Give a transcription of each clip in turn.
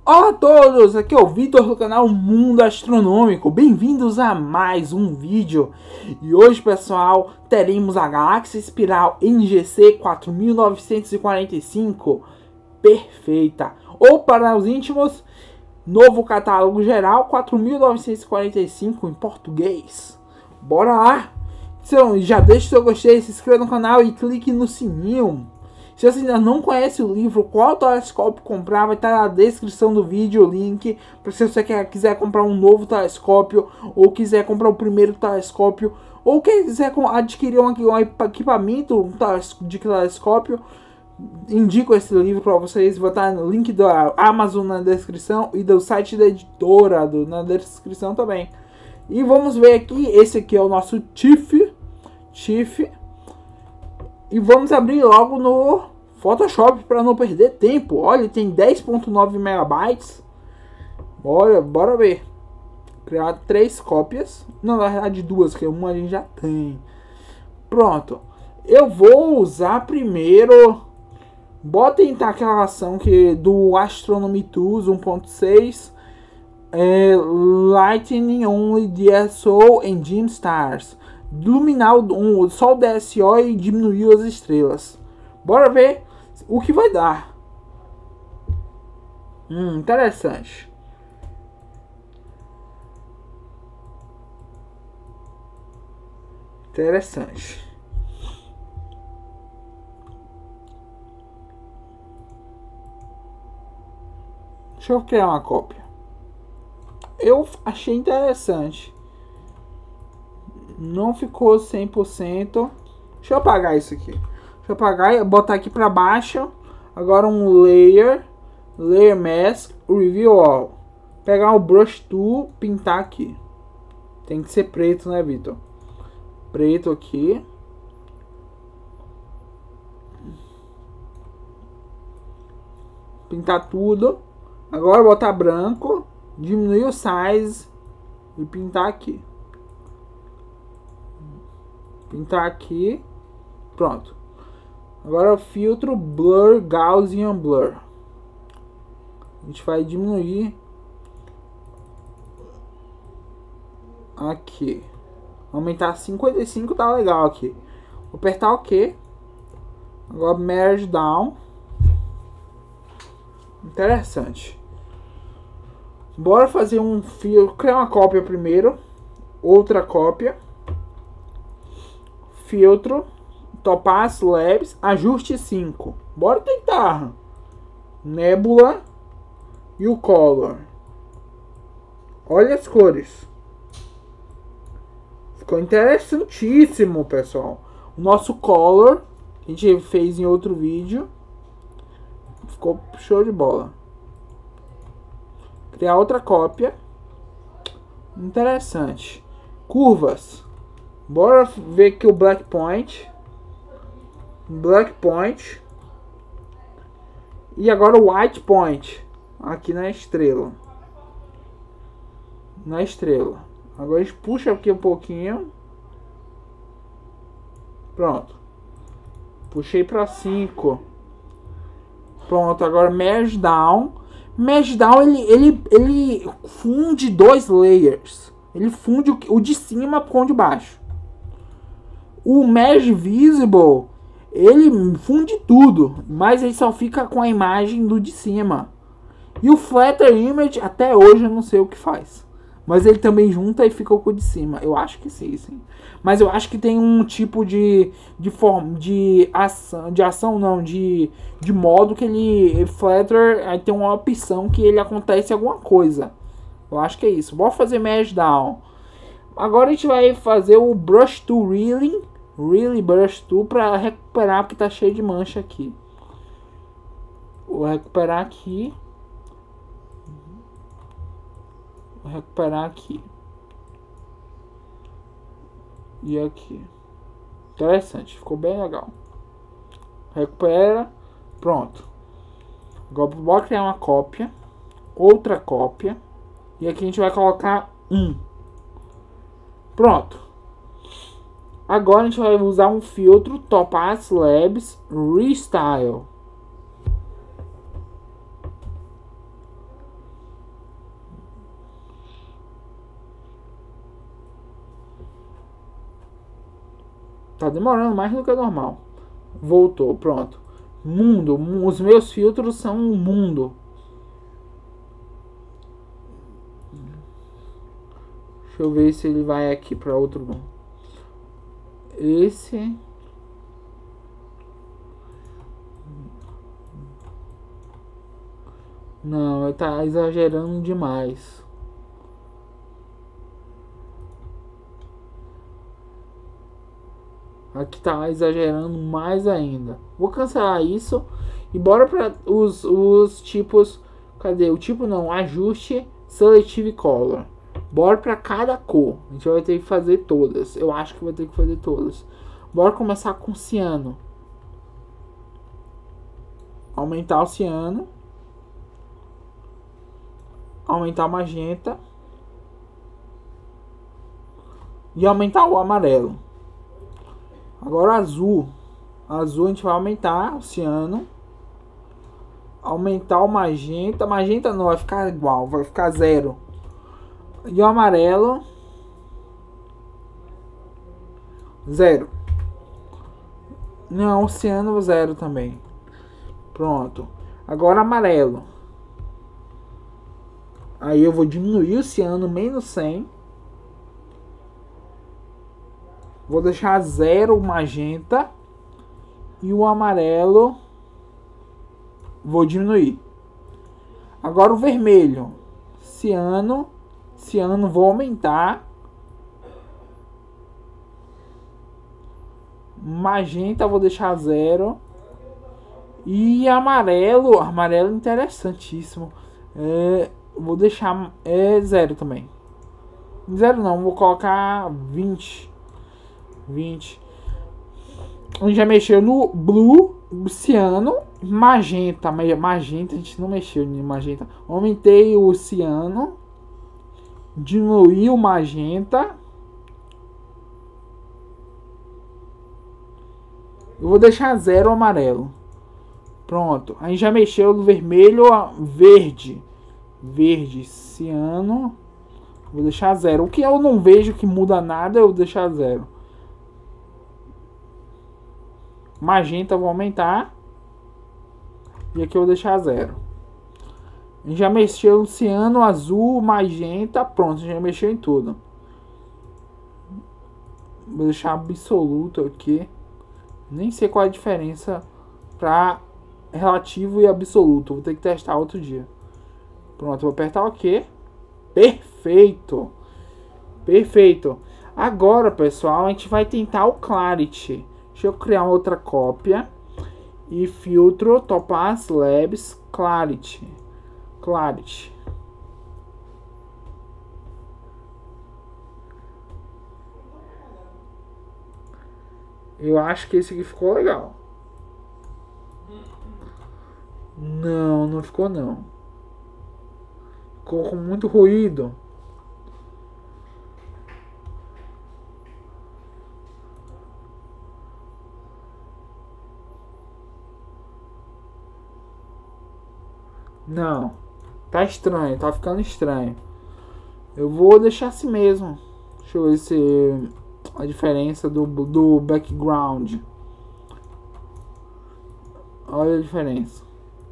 Olá a todos, aqui é o Vitor do canal Mundo Astronômico, bem-vindos a mais um vídeo. E hoje, pessoal, teremos a Galáxia Espiral NGC 4945 perfeita, ou para os íntimos, novo catálogo geral 4945 em português. Bora lá! Então, já deixa o seu gostei, se inscreva no canal e clique no sininho. Se você ainda não conhece o livro Qual Telescópio Comprar, vai estar na descrição do vídeo o link. Para se você quiser comprar um novo telescópio, ou quiser comprar o primeiro telescópio, ou quiser adquirir um equipamento de telescópio, indico esse livro para vocês. Vou estar no link da Amazon na descrição e do site da editora na descrição também. E vamos ver aqui, esse aqui é o nosso TIFF. E vamos abrir logo no Photoshop para não perder tempo. Olha, tem 10.9 megabytes. Bora ver. Criar 3 cópias. Não, na verdade 2, que uma a gente já tem. Pronto. Eu vou usar primeiro. Bota tentar aquela ação que do Astronomy Tools 1.6. Lightning Only DSO and Dim Stars. Iluminar só o DSO e diminuir as estrelas. Bora ver o que vai dar. Interessante. Interessante. Deixa eu criar uma cópia. Eu achei interessante. Não ficou 100%. Deixa eu apagar isso aqui. Deixa eu apagar e botar aqui para baixo. Agora um layer mask, review all. Pegar o brush tool, pintar aqui. Tem que ser preto, né, Vitor? Preto aqui. Pintar tudo. Agora botar branco, diminuir o size e pintar aqui. Pintar aqui. Pronto. Agora o filtro Blur Gaussian Blur. A gente vai diminuir aqui. Aumentar 55, tá legal aqui. Vou apertar OK. Agora Merge Down. Interessante. Bora fazer um filtro. Criar uma cópia primeiro. Outra cópia. Filtro, Topaz Labs, ajuste 5. Bora tentar. Nebula e o Color. Olha as cores. Ficou interessantíssimo, pessoal. O nosso Color, que a gente fez em outro vídeo, ficou show de bola. Criar outra cópia. Interessante. Curvas. Bora ver aqui o Black Point. E agora o White Point. Aqui na estrela. Agora a gente puxa aqui um pouquinho. Pronto. Puxei para 5. Pronto, agora Merge Down. Merge Down ele funde 2 layers. Ele funde o de cima com o de baixo. O Merge Visible, ele funde tudo, mas ele só fica com a imagem do de cima. E o Flatter Image, até hoje eu não sei o que faz. Mas ele também junta e fica com o de cima. Eu acho que sim. Mas eu acho que tem um tipo de modo que ele Flatter, aí tem uma opção que ele acontece alguma coisa. Eu acho que é isso. Bora fazer Merge Down. Agora a gente vai fazer o Brush Tool Really Brush Tool para recuperar, porque tá cheio de mancha aqui. Vou recuperar aqui. E aqui. Interessante, ficou bem legal. Recupera. Pronto. Agora bora criar uma cópia. Outra cópia. E aqui a gente vai colocar 1. Pronto. Agora a gente vai usar um filtro Topaz Labs Restyle. Tá demorando mais do que o normal. Voltou, pronto. Mundo. Os meus filtros são um mundo. Deixa eu ver se ele vai aqui para outro. Esse. Não, ele tá exagerando demais. Aqui tá exagerando mais ainda. Vou cancelar isso. E bora para os tipos. Cadê? O tipo não. Ajuste Selective Color. Bora para cada cor. A gente vai ter que fazer todas. Eu acho que vai ter que fazer todas. Bora começar com ciano. Aumentar o ciano. Aumentar o magenta. E aumentar o amarelo. Agora azul. Azul a gente vai aumentar o ciano. Aumentar o magenta. Magenta não, vai ficar igual. Vai ficar 0. E o amarelo 0. Não, o ciano 0 também. Pronto. Agora amarelo. Aí eu vou diminuir o ciano menos 100. Vou deixar 0 o magenta. E o amarelo vou diminuir. Agora o vermelho. Ciano. Ciano vou aumentar. Magenta vou deixar 0. E amarelo. Amarelo interessantíssimo. Vou deixar 0 também. 0 não, vou colocar 20. 20. A gente já mexeu no blue, ciano, magenta. Magenta a gente não mexeu em magenta. Aumentei o ciano. Diminuí o magenta. Eu vou deixar 0 o amarelo. Pronto. A gente já mexeu no vermelho, verde. Verde, ciano. Vou deixar 0. O que eu não vejo que muda nada, eu vou deixar 0. Magenta eu vou aumentar. E aqui eu vou deixar 0. A gente já mexeu no ciano, azul, magenta. Pronto, a gente já mexeu em tudo. Vou deixar absoluto aqui. Nem sei qual é a diferença para relativo e absoluto. Vou ter que testar outro dia. Pronto, vou apertar OK. Perfeito. Perfeito. Agora, pessoal, a gente vai tentar o Clarity. Deixa eu criar outra cópia. E filtro Topaz Labs Clarity. Clarity. Eu acho que esse aqui ficou legal. Não, não ficou não. Ficou com muito ruído. Não. Tá estranho, tá ficando estranho. Eu vou deixar assim mesmo. Deixa eu ver se a diferença do background. Olha a diferença.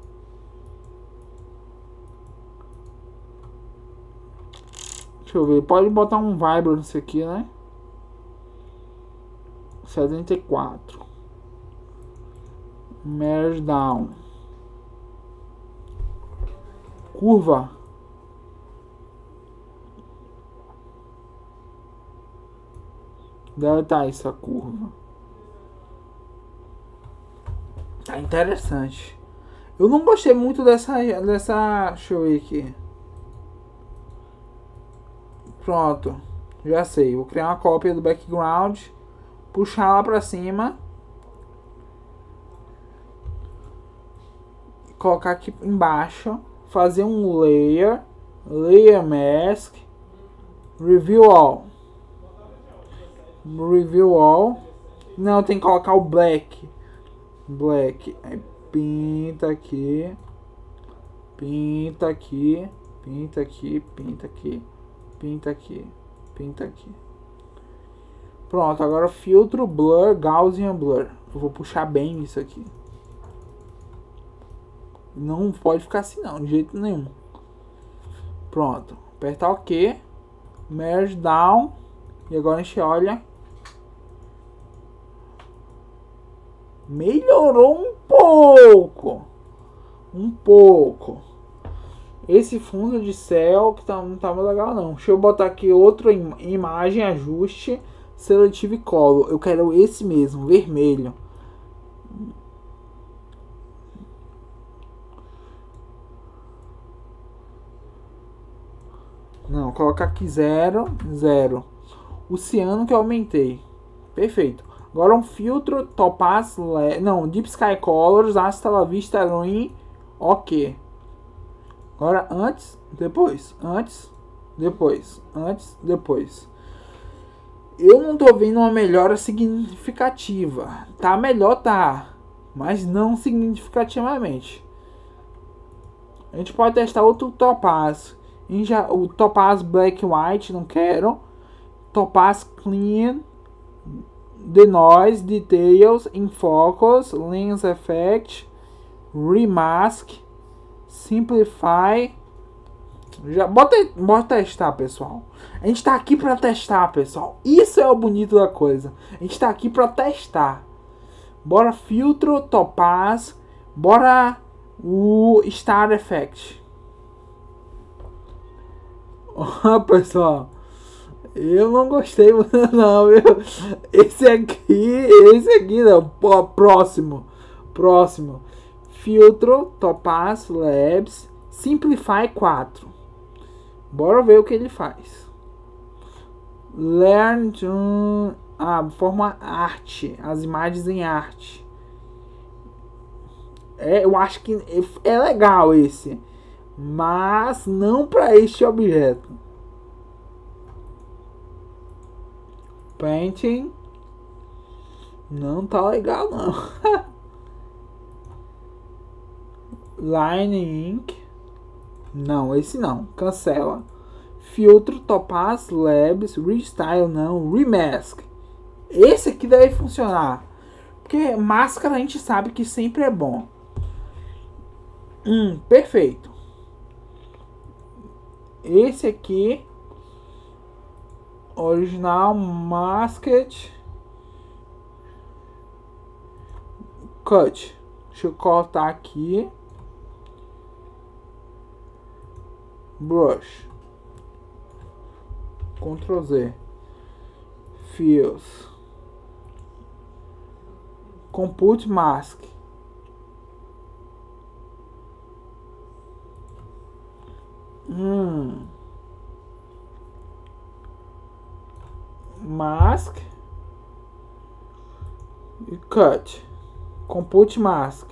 Deixa eu ver. Pode botar um Vibrance aqui, né? 74. Merge down. Curva. Deletar essa curva. Tá interessante. Eu não gostei muito dessa. Deixa eu ver aqui. Pronto. Já sei. Vou criar uma cópia do background. Puxar lá pra cima. Colocar aqui embaixo. Fazer um layer. Layer mask. Review all. Review all. Não, tem que colocar o black. Black. Aí pinta aqui. Pinta aqui. Pinta aqui. Pinta aqui. Pinta aqui. Pinta aqui. Pronto, agora filtro, blur, Gaussian blur. Eu vou puxar bem isso aqui. Não pode ficar assim não, de jeito nenhum. Pronto, apertar OK. Merge down. E agora a gente olha. Melhorou um pouco. Um pouco. Esse fundo de céu que não tá muito legal não. Deixa eu botar aqui outra imagem, ajuste, Selective Color. Eu quero esse mesmo, vermelho. Não, coloca aqui 0, 0. O ciano que eu aumentei. Perfeito. Agora um filtro, Topaz, não, Deep Sky Colors, Hasta la Vista Green, OK. Agora antes, depois, antes, depois, antes, depois. Eu não tô vendo uma melhora significativa. Tá melhor, tá, mas não significativamente. A gente pode testar outro Topaz. O Topaz Black White, não quero. Topaz Clean, Denoise, Details, In Focus, Lens Effect, Remask, Simplify. Já bota testar, pessoal. A gente tá aqui para testar, pessoal. Isso é o bonito da coisa. A gente tá aqui para testar. Bora filtro, Topaz, bora o Star Effect. Pessoal, eu não gostei muito não, viu? Esse aqui não. Próximo. Filtro, Topaz Labs, Simplify 4. Bora ver o que ele faz. Learn to... forma arte, as imagens em arte. Eu acho que é legal esse, mas não para este objeto. Painting não tá legal não. Line Ink não, esse não, cancela. Filtro, Topaz Labs, Restyle não, Remask. Esse aqui deve funcionar, porque máscara a gente sabe que sempre é bom. Perfeito. Esse aqui, original, Masked, Cut. Deixa eu cortar aqui. Brush. Ctrl Z. Fields. Compute Mask. Mask e Cut. Compute Mask.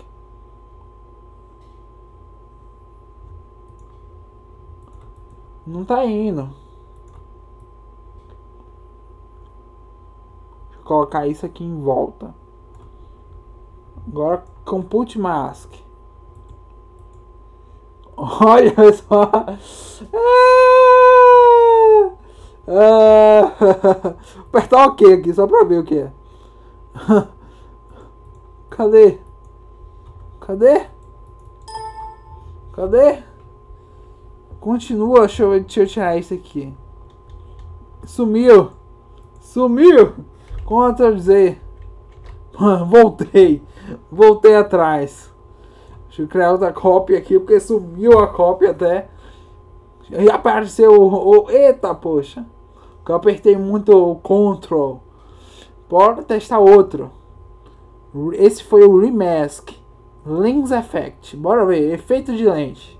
Não tá indo. Deixa eu colocar isso aqui em volta. Agora Compute Mask. Olha só. Apertar OK aqui só pra ver o que é. Cadê? Continua, deixa eu tirar isso aqui. Sumiu. Ctrl Z. Voltei atrás. Deixa eu criar outra cópia aqui, porque sumiu a cópia até. E apareceu eita, poxa. Que eu apertei muito o Ctrl. Bora testar outro. Esse foi o Remask. Lens Effect. Bora ver. Efeito de lente.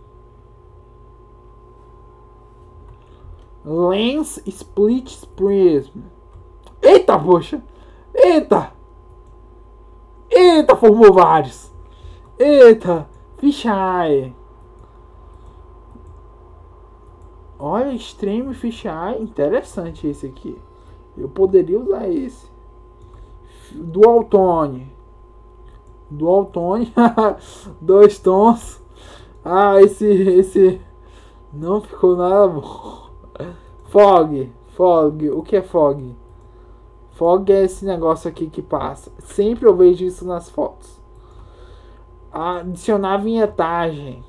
Lens Split Prism. Eita, poxa. Eita, formou vários. Eita, Fisheye. Olha, Extreme Fisheye. Interessante esse aqui. Eu poderia usar esse. Dual Tone. 2 tons. Esse não ficou nada bom. Fog. O que é fog? Fog é esse negócio aqui que passa. Sempre eu vejo isso nas fotos. Adicionar vinhetagem.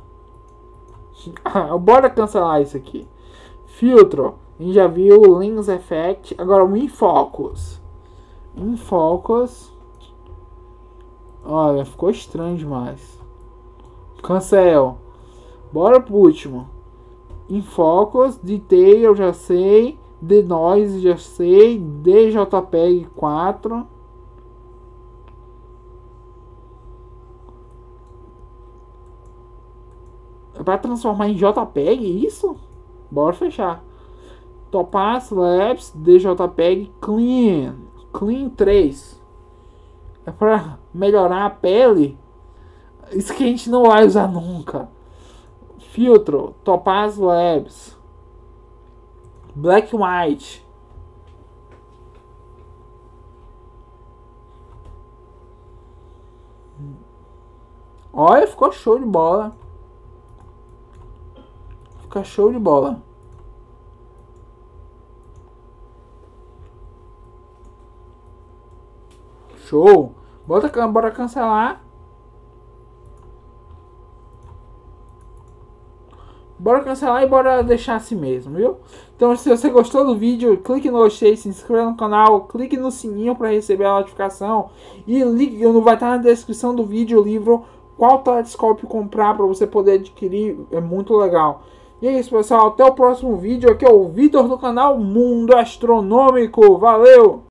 Bora cancelar isso aqui. Filtro. A gente já viu o Lens Effect. Agora o InFocus. InFocus. Olha, ficou estranho demais. Cancel. Bora pro último. InFocus. Detail eu já sei. Denoise já sei. DJPEG 4. É pra transformar em JPEG isso? Bora fechar. Topaz Labs DJPEG Clean. Clean 3. É pra melhorar a pele. Isso que a gente não vai usar nunca. Filtro. Topaz Labs. Black White. Olha, ficou show de bola. Fica show de bola. Show. Bora cancelar. Bora cancelar e bora deixar assim mesmo, viu? Então, se você gostou do vídeo, clique no gostei, se inscreva no canal, clique no sininho para receber a notificação e vai estar na descrição do vídeo o livro Qual Telescópio Comprar para você poder adquirir. É muito legal. E é isso, pessoal. Até o próximo vídeo. Aqui é o Vitor do canal Mundo Astronômico. Valeu!